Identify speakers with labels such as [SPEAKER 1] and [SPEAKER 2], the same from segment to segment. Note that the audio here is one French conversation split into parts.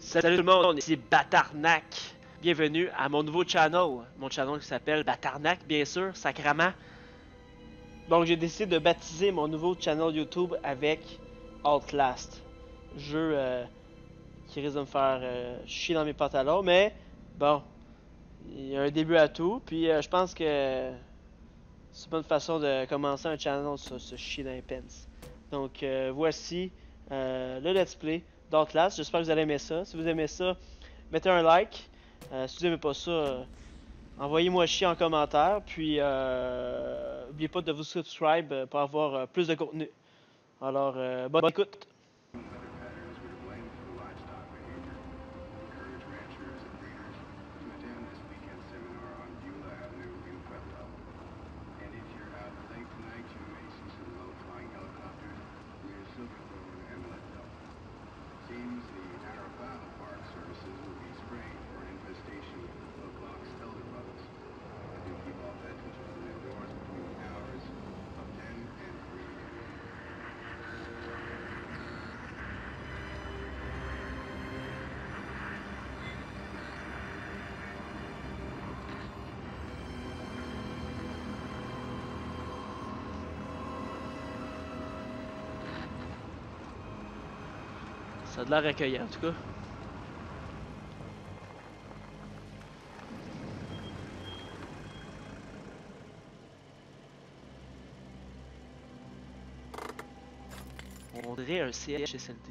[SPEAKER 1] Salut tout le monde, ici Batarnac. Bienvenue à mon nouveau channel. Mon channel qui s'appelle Batarnac, bien sûr, sacrament. Donc j'ai décidé de baptiser mon nouveau channel YouTube avec Outlast. Jeu qui risque de me faire chier dans mes pantalons, mais bon, il y a un début à tout. Puis je pense que c'est une bonne façon de commencer un channel sur se chier dans les pants. Donc voici le let's play d'Outlast. J'espère que vous allez aimer ça. Si vous aimez ça, mettez un like. Si vous n'aimez pas ça, envoyez-moi chier en commentaire. Puis, n'oubliez pas de vous subscribe pour avoir plus de contenu. Alors, bonne écoute. Ça a de l'air accueillant, en tout cas. On dirait un CHSLD.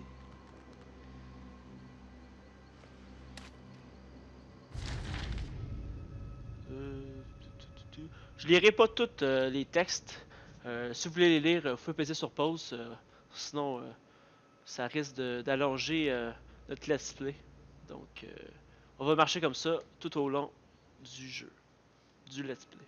[SPEAKER 1] Je lirai pas tous les textes. Si vous voulez les lire, vous pouvez peser sur pause. Sinon, ça risque d'allonger notre let's play. Donc, on va marcher comme ça tout au long du jeu, du let's play.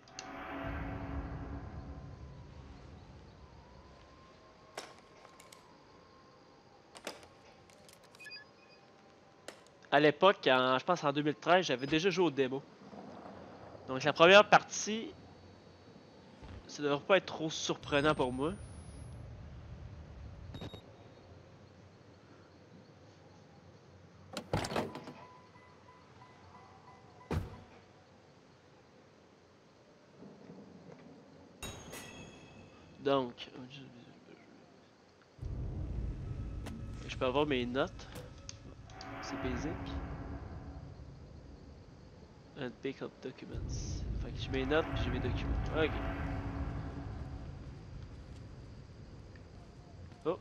[SPEAKER 1] À l'époque, je pense en 2013, j'avais déjà joué au démo. Donc la première partie, ça devrait pas être trop surprenant pour moi. Donc, je peux avoir mes notes. C'est basic. And pick up documents. Fait que j'ai mes notes puis j'ai mes documents. Ok. Oh.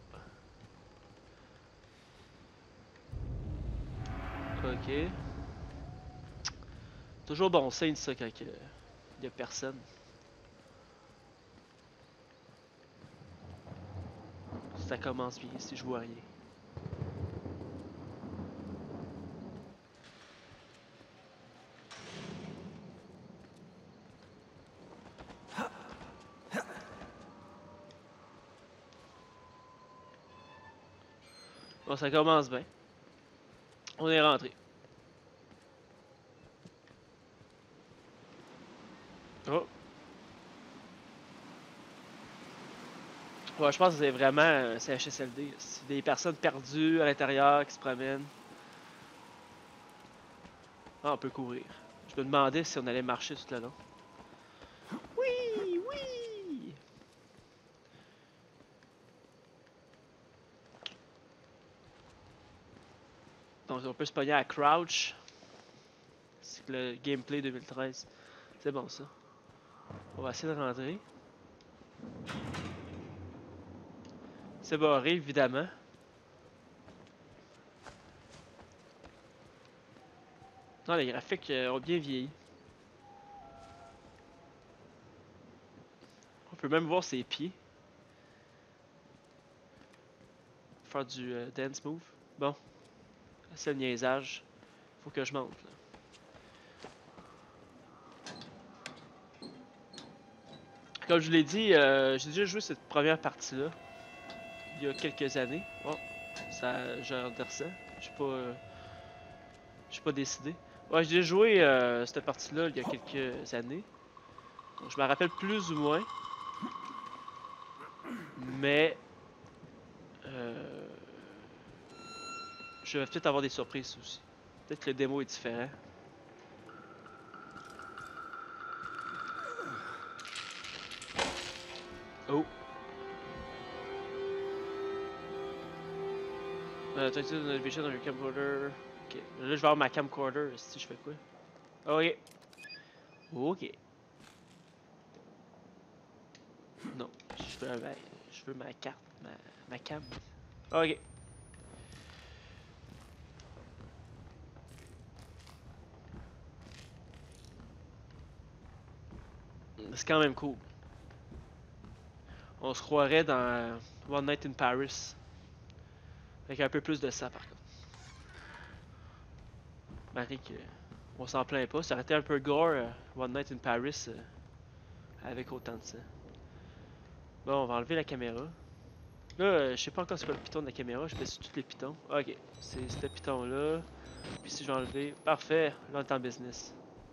[SPEAKER 1] Ok. Toujours bon signe ça quand il y a personne. Ça commence bien si je vois rien. Bon, ça commence bien. On est rentré. Oh. Ouais, je pense que c'est vraiment un CHSLD. C'est des personnes perdues à l'intérieur qui se promènent. Ah, on peut courir. Je me demandais si on allait marcher tout le long. Oui, oui! Donc on peut se pogner à crouch. C'est le gameplay 2013. C'est bon ça. On va essayer de rentrer. C'est barré évidemment. Non, les graphiques ont bien vieilli. On peut même voir ses pieds. Faire du dance move. Bon, c'est le niaisage. Faut que je monte là. Comme je vous l'ai dit, j'ai déjà joué cette première partie-là. Il y a quelques années. Oh, ça, j'ai redressé. Je suis pas décidé. Ouais, j'ai joué cette partie-là il y a quelques années. Donc, je me rappelle plus ou moins. Mais Je vais peut-être avoir des surprises aussi. Peut-être que le démo est différent. Oh! T'as utilisé une notification dans your camcorder. Ok. Là, je vais avoir ma camcorder. Si je fais quoi? Ok. Ok. Non. Je veux ma carte. Ma cam. Ok. C'est quand même cool. On se croirait dans One Night in Paris. Avec un peu plus de sang par contre. Marie, on s'en plaint pas. Ça aurait été un peu gore One Night in Paris avec autant de sang. Bon, on va enlever la caméra. Là, je sais pas encore c'est quoi le piton de la caméra. Je fais sur tous les pitons. Ok, c'est ce piton là. Puis si je vais enlever. Parfait, là on est en business.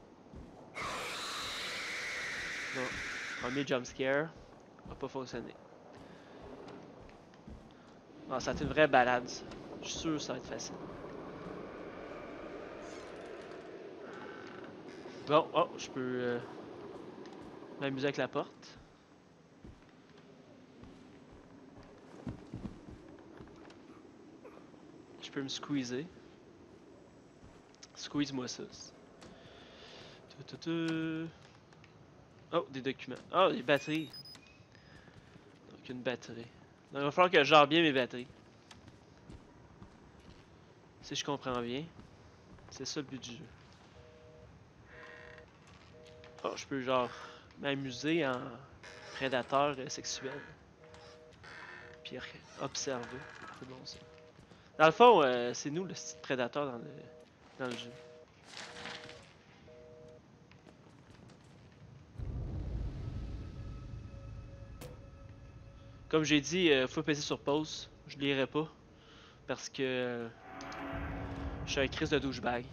[SPEAKER 1] Bon, premier jump scare. Va pas fonctionner. Non, ça va être une vraie balade. Je suis sûr que ça va être facile. Bon, oh, je peux m'amuser avec la porte. Je peux me squeezer. Squeeze-moi ça. Oh, des documents. Oh, des batteries. Donc une batterie. Donc, il va falloir que je gère bien mes batteries. Si je comprends bien. C'est ça le but du jeu. Oh, je peux genre m'amuser en prédateur sexuel. Puis observer. C'est bon ça. Dans le fond, c'est nous le petit prédateur dans le jeu. Comme j'ai dit, faut passer sur pause. Je lirai pas. Parce que je suis un Chris de douchebag.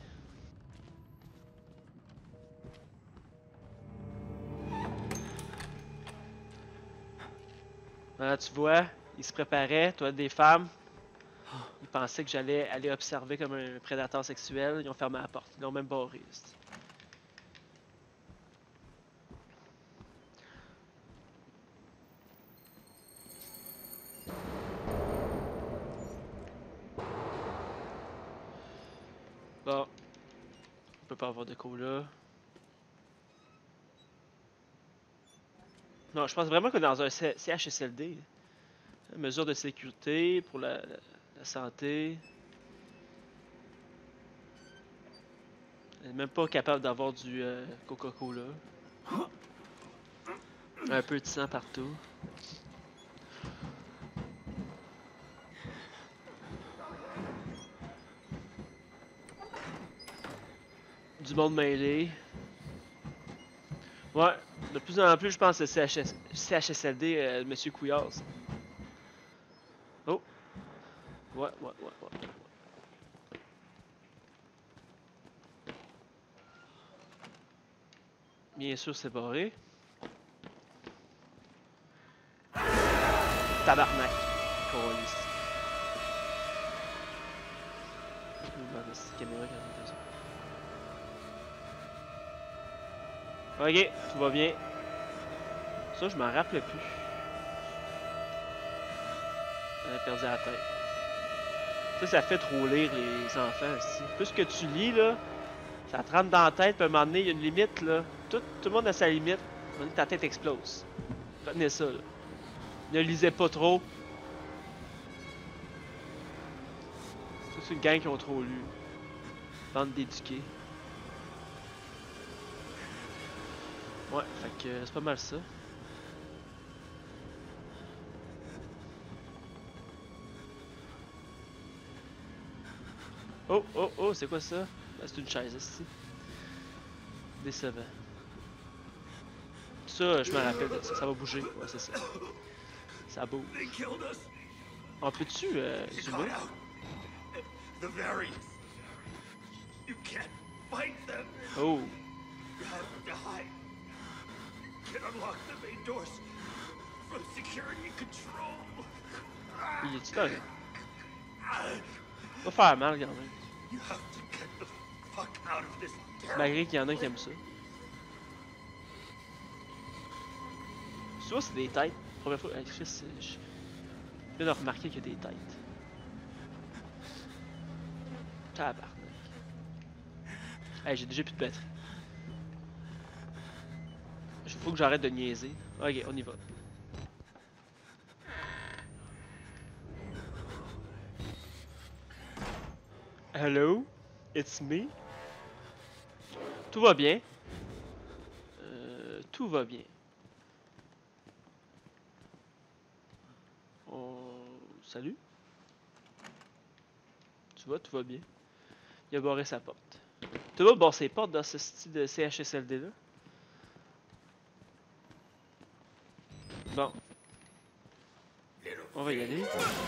[SPEAKER 1] Tu vois, il se préparait, toi des femmes. Ils pensaient que j'allais aller observer comme un prédateur sexuel. Ils ont fermé la porte. Ils l'ont même barré. Bon, on peut pas avoir de cola. Non, je pense vraiment qu'on est dans un CHSLD. Mesures de sécurité pour la santé. On est même pas capable d'avoir du Coca-Cola. Un peu de sang partout. Du monde mêlé. Ouais, de plus en plus, je pense que c'est CHSLD, Monsieur Couillard. Oh, ouais. Bien sûr, c'est barré. Tabarnak. Câlisse. Je me demande si cette caméra quand même ça. Ok, tout va bien. Ça, je m'en rappelle plus. On a perdu la tête. Ça fait trop lire les enfants ici. Plus que tu lis, là, ça te rentre dans la tête, puis à un moment donné, il y a une limite, là. Tout le monde a sa limite. À un moment donné, ta tête explose. Retenez ça, là. Ne lisez pas trop. Ça, c'est une gang qui ont trop lu. Bande d'éduqués. Ouais, fait que c'est pas mal ça. Oh, c'est quoi ça? Ben, c'est une chaise ici. Décevant. Ça, je me rappelle de ça. Ça va bouger. Ouais, c'est ça. Ça bouge. On peut-tu zoomer? Oh! Il est-tu correct? Va faire mal quand même.
[SPEAKER 2] You have to get the fuck out of this
[SPEAKER 1] Malgré qu'il y en a qui aiment ça. Souvent c'est des têtes. Première fois, hey, Chris, je viens de remarquer qu'il y a des têtes. Tabarnak. Hey, j'ai déjà plus de batterie. Il faut que j'arrête de niaiser. Ok, on y va. Hello, it's me. Tout va bien. Tout va bien. Salut. Tu vois, tout va bien. Il a barré sa porte. Tu vas barrer ses portes dans ce style de CHSLD là? Bon. On va y aller.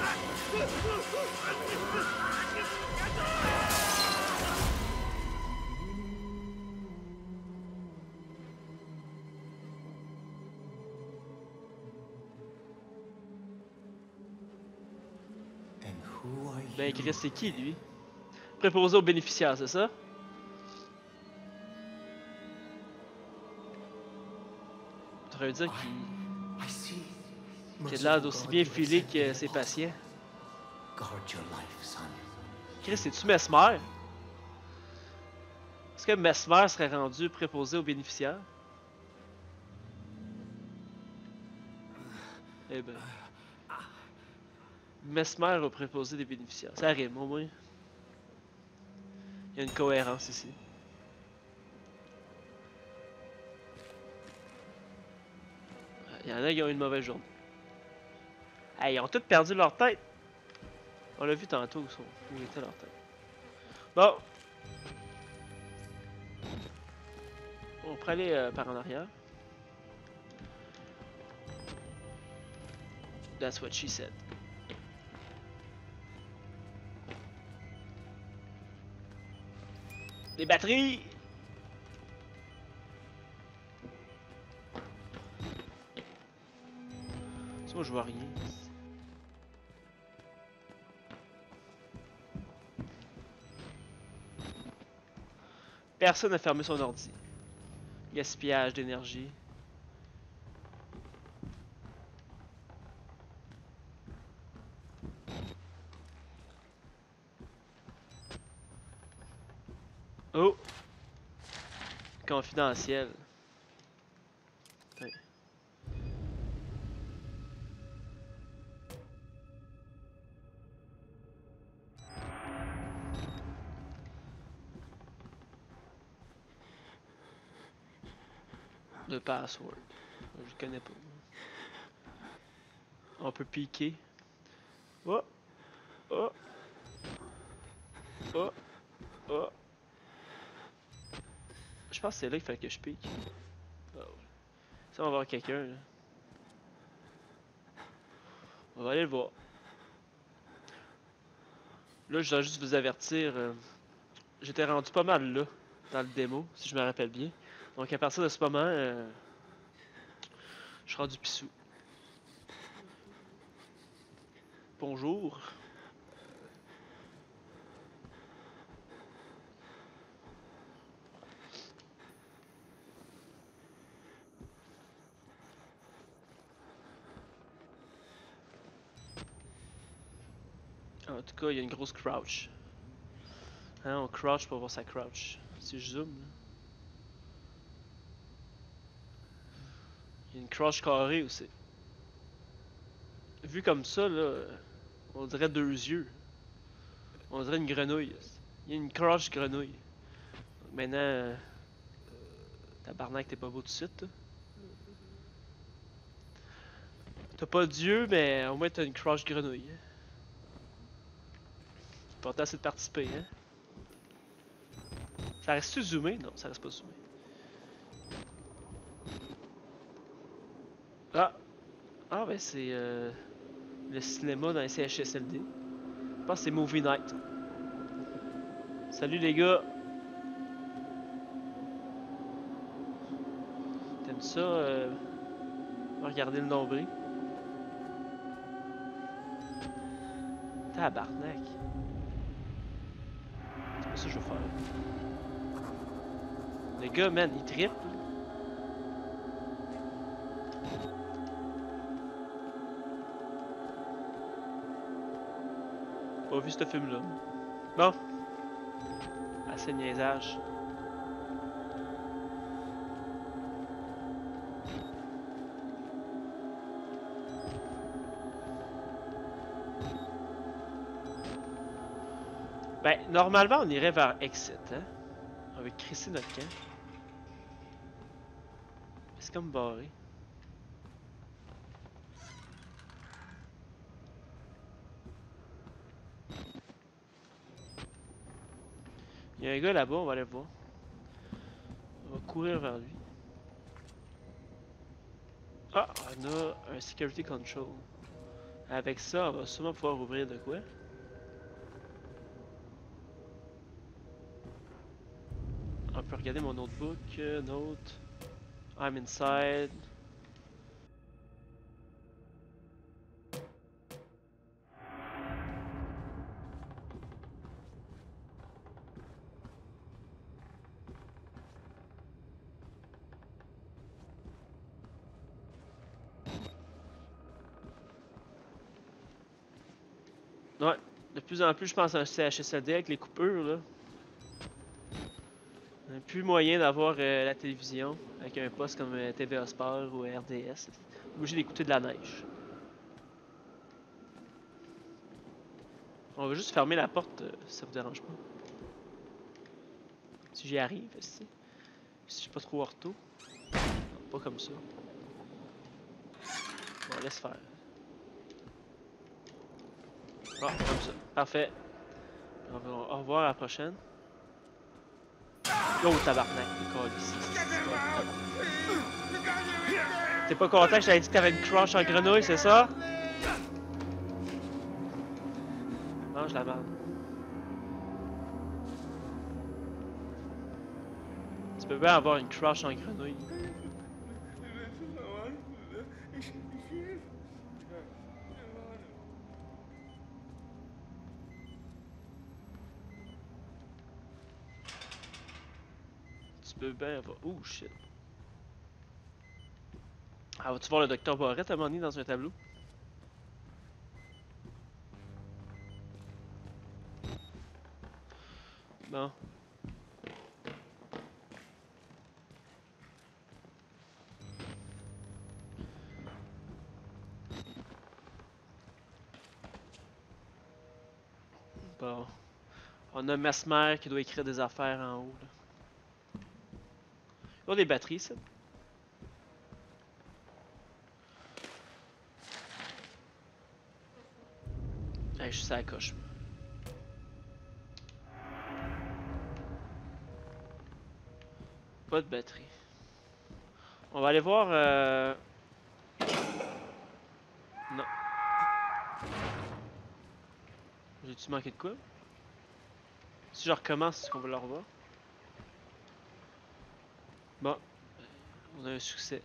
[SPEAKER 1] Ben Chris, c'est qui lui? Préposé aux bénéficiaires, c'est ça? Ça veut dire qu'il a l'air d'aussi bien filé que ses patients. Chris, c'est-tu Mesmer? Est-ce que Mesmer serait rendu préposé aux bénéficiaires? Eh ben. Mesmer a préposé des bénéficiaires. Ça rime au moins. Il y a une cohérence ici. Il y en a qui ont eu une mauvaise journée. Hey, ils ont tous perdu leur tête. On l'a vu tantôt où était leur tête. Bon. On pourrait aller par en arrière. That's what she said. Des batteries! Moi je vois rien. Personne n'a fermé son ordi. Gaspillage d'énergie. Oh! Confidentiel. Ouais. Le password. Je connais pas. On peut piquer. Oh! Oh! Oh! Oh! Je pense que c'est là qu'il fallait que je pique. Oh. Ça, on va voir quelqu'un. On va aller le voir. Là, je dois juste vous avertir. J'étais rendu pas mal là, dans le démo, si je me rappelle bien. Donc à partir de ce moment, je suis rendu pissou. Bonjour. En tout cas, il y a une grosse crouch. Hein, on crouch pour voir sa crouch. Si je zoome, là. Il y a une crouch carrée aussi. Vu comme ça, là, on dirait deux yeux. On dirait une grenouille. Il y a une crouch grenouille. Donc maintenant, tabarnak, t'es pas beau tout de suite. T'as pas d'yeux, mais au moins t'as une crouch grenouille. Pourtant, c'est de participer, hein. Ça reste-tu zoomé? Non, ça reste pas zoomé. Ah! Ah, ben c'est le cinéma dans les CHSLD. Je pense que c'est Movie Night. Salut les gars! T'aimes ça? Regarder le nombril? Tabarnak! ça que je vais faire. Le gars, man, il trippe. Pas vu ce film-là. Bon. Assez de niaisage. Ben, normalement, on irait vers Exit, hein? On va crisser notre camp. C'est comme barré. Il y a un gars là-bas, on va aller le voir. On va courir vers lui. Ah, on a un security control. Avec ça, on va sûrement pouvoir ouvrir de quoi. On peut regarder mon notebook. Note. I'm inside. Ouais, de plus en plus, je pense à un CHSLD avec les coupures, là. On n'a plus moyen d'avoir la télévision avec un poste comme TVA Sport ou RDS. Obligé d'écouter de la neige. On va juste fermer la porte si ça vous dérange pas. Si j'y arrive, si je suis pas trop ortho. Non, pas comme ça. Bon, laisse faire. Ah, comme ça. Parfait. Au revoir à la prochaine. Oh, tabarnak, t'es calé. T'es pas content que j'avais dit que t'avais une crush en grenouille, c'est ça? Mange la merde. Tu peux bien avoir une crush en grenouille. Tu peux bien avoir... Oh shit. Ah, vas-tu voir le docteur Barrett à un moment donné dans un tableau? Bon. Bon. On a Mesmer qui doit écrire des affaires en haut, là. Il y a des batteries, ça. Hey, je suis à la coche. Pas de batterie. On va aller voir... Non. J'ai-tu manqué de quoi? Si je recommence, est-ce qu'on va le revoir? Bon. On a un succès.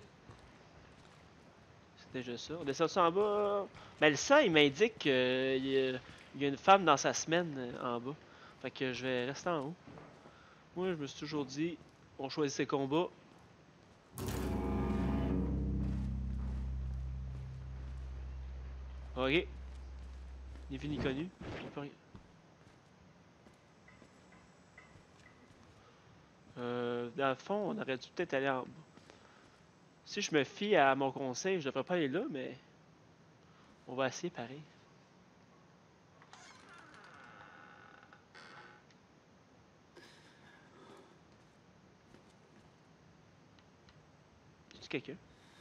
[SPEAKER 1] C'est déjà ça. On descend ça en bas. Mais le sang, il m'indique qu'il y a une femme dans sa semaine en bas. Fait que je vais rester en haut. Moi, je me suis toujours dit, on choisit ses combats. Ok. Ni vu ni connu. Dans le fond, on aurait dû peut-être aller en bas. Si je me fie à mon conseil, je devrais pas aller là, mais on va essayer pareil. Y a-tu quelqu'un?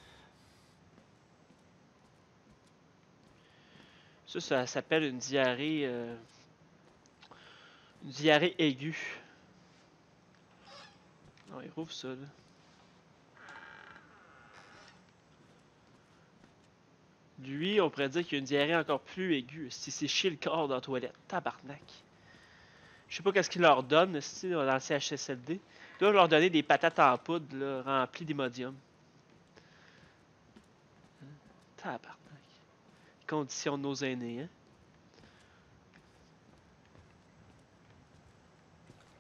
[SPEAKER 1] Ça s'appelle une diarrhée. Une diarrhée aiguë. Non, il rouvre ça, là. Lui, on pourrait dire qu'il y a une diarrhée encore plus aiguë. Si c'est chier le corps dans la toilette. Tabarnak. Je sais pas qu'est-ce qu'il leur donne, si dans le CHSLD. Ils doivent leur donner des patates en poudre, là, remplies d'imodium. Tabarnak. Conditions de nos aînés, hein.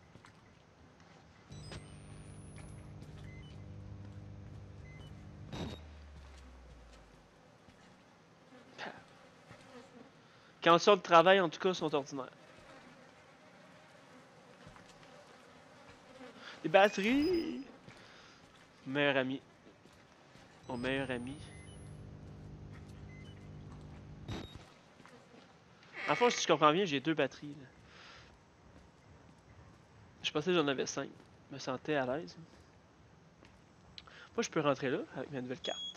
[SPEAKER 1] conditions de travail, en tout cas, sont ordinaires. Les batteries! Meilleur ami. Mon meilleur ami. En fait, si je comprends bien, j'ai 2 batteries. Là. Je pensais que j'en avais 5. Je me sentais à l'aise. Moi, je peux rentrer là avec ma nouvelle carte.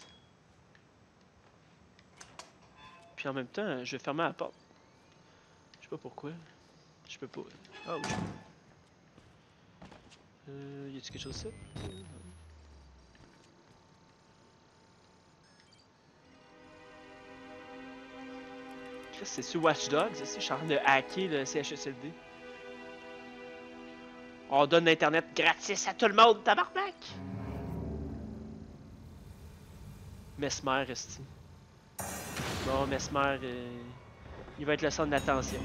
[SPEAKER 1] Puis en même temps, je vais fermer la porte. Je sais pas pourquoi. Je peux pas. Ah oui, je peux. Y a-t-il quelque chose ici? C'est sur Watch Dogs, je suis en train de hacker le CHSLD. On donne l'internet gratis à tout le monde, tabarnak! Mesmer, esti. Bon, Mesmer, il va être le centre d'attention.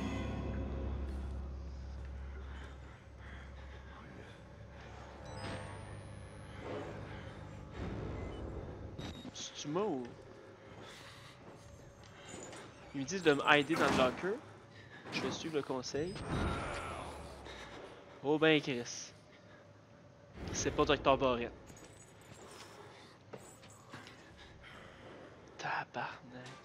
[SPEAKER 1] C'est-tu moi ou... Ils me disent de me hider dans le locker. Je vais suivre le conseil. Oh ben Chris. C'est pas Dr. Barrett. Tabarnak.